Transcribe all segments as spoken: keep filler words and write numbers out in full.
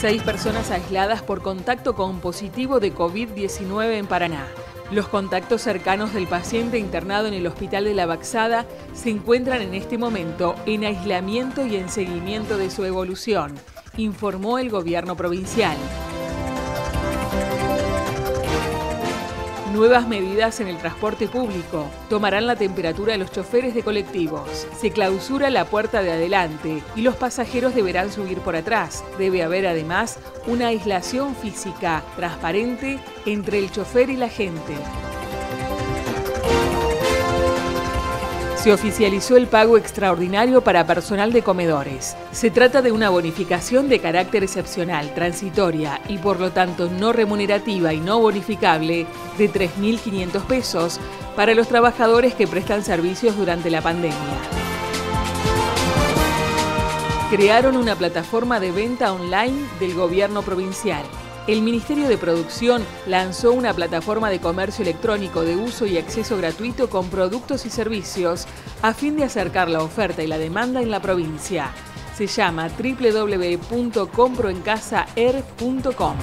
Seis personas aisladas por contacto con positivo de COVID diecinueve en Paraná. Los contactos cercanos del paciente internado en el Hospital de la Baxada se encuentran en este momento en aislamiento y en seguimiento de su evolución, informó el gobierno provincial. Nuevas medidas en el transporte público. Tomarán la temperatura de los choferes de colectivos. Se clausura la puerta de adelante y los pasajeros deberán subir por atrás. Debe haber además una aislación física transparente entre el chofer y la gente. Se oficializó el pago extraordinario para personal de comedores. Se trata de una bonificación de carácter excepcional, transitoria y por lo tanto no remunerativa y no bonificable de tres mil quinientos pesos para los trabajadores que prestan servicios durante la pandemia. Crearon una plataforma de venta online del gobierno provincial. El Ministerio de Producción lanzó una plataforma de comercio electrónico de uso y acceso gratuito con productos y servicios a fin de acercar la oferta y la demanda en la provincia. Se llama doble u doble u doble u punto compro en casa er punto com.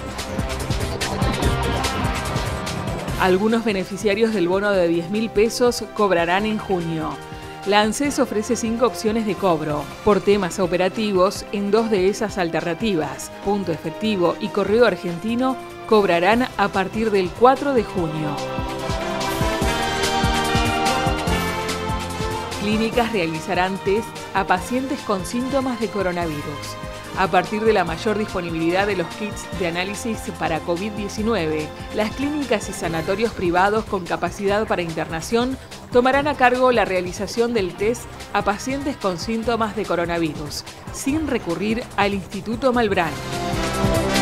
Algunos beneficiarios del bono de diez mil pesos cobrarán en junio. La ANSES ofrece cinco opciones de cobro. Por temas operativos, en dos de esas alternativas, Punto Efectivo y Correo Argentino, cobrarán a partir del cuatro de junio. Clínicas realizarán test a pacientes con síntomas de coronavirus. A partir de la mayor disponibilidad de los kits de análisis para COVID diecinueve, las clínicas y sanatorios privados con capacidad para internación tomarán a cargo la realización del test a pacientes con síntomas de coronavirus, sin recurrir al Instituto Malbrán.